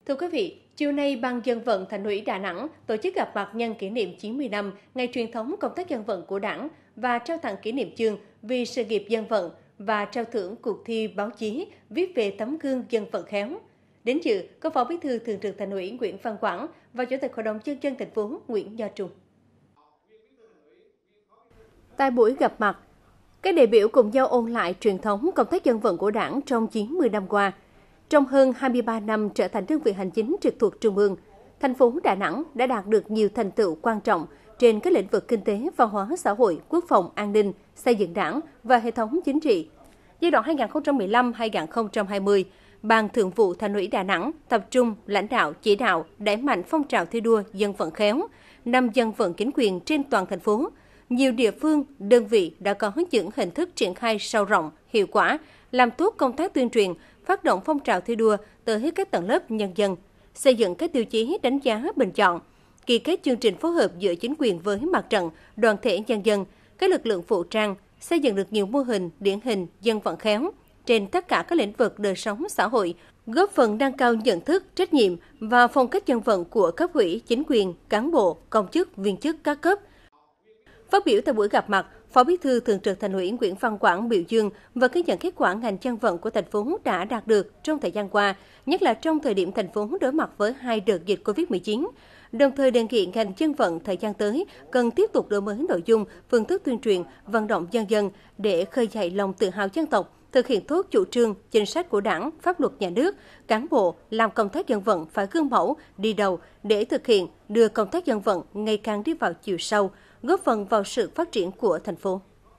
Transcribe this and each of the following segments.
Thưa quý vị, chiều nay Ban Dân vận Thành ủy Đà Nẵng tổ chức gặp mặt nhân kỷ niệm 90 năm ngày truyền thống công tác dân vận của Đảng và trao tặng kỷ niệm chương vì sự nghiệp dân vận và trao thưởng cuộc thi báo chí viết về tấm gương dân vận khéo. Đến dự có Phó Bí thư Thường trực Thành ủy Nguyễn Văn Quảng và Chủ tịch Hội đồng Nhân dân thành phố Nguyễn Nho Trung. Tại buổi gặp mặt, các đại biểu cùng nhau ôn lại truyền thống công tác dân vận của Đảng trong 90 năm qua. Trong hơn 23 năm trở thành đơn vị hành chính trực thuộc Trung ương, thành phố Đà Nẵng đã đạt được nhiều thành tựu quan trọng trên các lĩnh vực kinh tế, văn hóa, xã hội, quốc phòng, an ninh, xây dựng Đảng và hệ thống chính trị. Giai đoạn 2015-2020, Ban Thường vụ Thành ủy Đà Nẵng tập trung lãnh đạo, chỉ đạo, đẩy mạnh phong trào thi đua dân vận khéo, năm dân vận chính quyền trên toàn thành phố. Nhiều địa phương, đơn vị đã có những hình thức triển khai sâu rộng, hiệu quả, làm tốt công tác tuyên truyền, phát động phong trào thi đua tới các tầng lớp nhân dân, xây dựng các tiêu chí đánh giá bình chọn, ký kết chương trình phối hợp giữa chính quyền với mặt trận, đoàn thể nhân dân, các lực lượng vũ trang, xây dựng được nhiều mô hình điển hình dân vận khéo trên tất cả các lĩnh vực đời sống xã hội, góp phần nâng cao nhận thức, trách nhiệm và phong cách dân vận của cấp ủy, chính quyền, cán bộ, công chức, viên chức các cấp. Phát biểu tại buổi gặp mặt, Phó Bí thư Thường trực Thành ủy Nguyễn Văn Quảng biểu dương và ghi nhận kết quả ngành dân vận của thành phố đã đạt được trong thời gian qua, nhất là trong thời điểm thành phố đối mặt với 2 đợt dịch Covid-19. Đồng thời đề nghị ngành dân vận thời gian tới cần tiếp tục đổi mới nội dung, phương thức tuyên truyền, vận động nhân dân để khơi dậy lòng tự hào dân tộc, thực hiện tốt chủ trương, chính sách của Đảng, pháp luật nhà nước, cán bộ làm công tác dân vận phải gương mẫu, đi đầu để thực hiện đưa công tác dân vận ngày càng đi vào chiều sâu, góp phần vào sự phát triển của thành phố.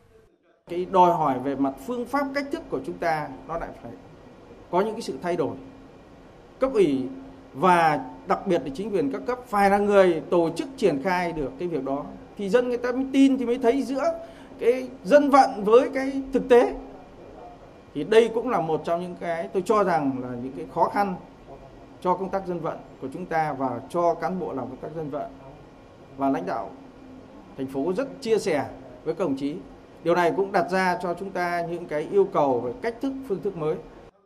Cái đòi hỏi về mặt phương pháp cách thức của chúng ta nó lại phải có những cái sự thay đổi. Cấp ủy và đặc biệt là chính quyền các cấp phải là người tổ chức triển khai được cái việc đó thì dân người ta mới tin, thì mới thấy giữa cái dân vận với cái thực tế. Thì đây cũng là một trong những cái tôi cho rằng là những cái khó khăn cho công tác dân vận của chúng ta và cho cán bộ làm công tác dân vận, và lãnh đạo thành phố rất chia sẻ với các đồng chí. Điều này cũng đặt ra cho chúng ta những cái yêu cầu về cách thức, phương thức mới.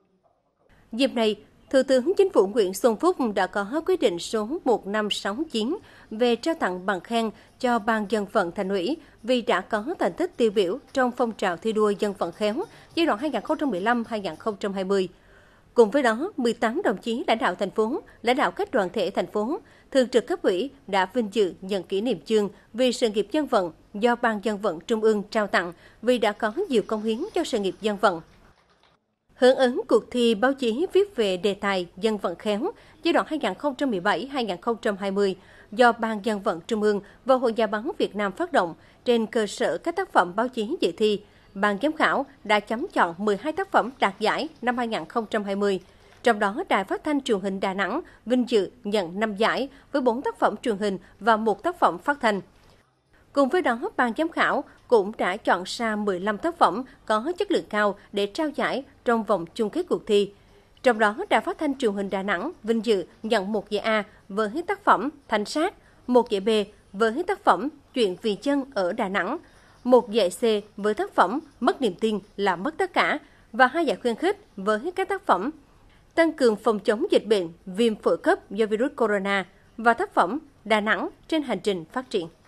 Dịp này, Thủ tướng Chính phủ Nguyễn Xuân Phúc đã có quyết định số 1569 về trao tặng bằng khen cho Ban Dân vận Thành ủy vì đã có thành tích tiêu biểu trong phong trào thi đua dân vận khéo giai đoạn 2015-2020. Cùng với đó, 18 đồng chí lãnh đạo thành phố, lãnh đạo các đoàn thể thành phố, thường trực cấp ủy đã vinh dự nhận kỷ niệm chương vì sự nghiệp dân vận do Ban Dân vận Trung ương trao tặng vì đã có nhiều công hiến cho sự nghiệp dân vận. Hưởng ứng cuộc thi báo chí viết về đề tài dân vận khéo giai đoạn 2017-2020 do Ban Dân vận Trung ương và Hội Nhà báo Việt Nam phát động trên cơ sở các tác phẩm báo chí dự thi, Ban giám khảo đã chấm chọn 12 tác phẩm đạt giải năm 2020. Trong đó, Đài Phát thanh Truyền hình Đà Nẵng vinh dự nhận 5 giải với 4 tác phẩm truyền hình và 1 tác phẩm phát thanh. Cùng với đó, Ban giám khảo cũng đã chọn ra 15 tác phẩm có chất lượng cao để trao giải trong vòng chung kết cuộc thi. Trong đó, Đài Phát thanh Truyền hình Đà Nẵng vinh dự nhận 1 giải A với tác phẩm Thanh Sát, 1 giải B với tác phẩm Chuyện vì chân ở Đà Nẵng, 1 giải C với tác phẩm Mất niềm tin là mất tất cả và 2 giải khuyến khích với các tác phẩm Tăng cường phòng chống dịch bệnh viêm phổi cấp do virus corona và tác phẩm Đà Nẵng trên hành trình phát triển.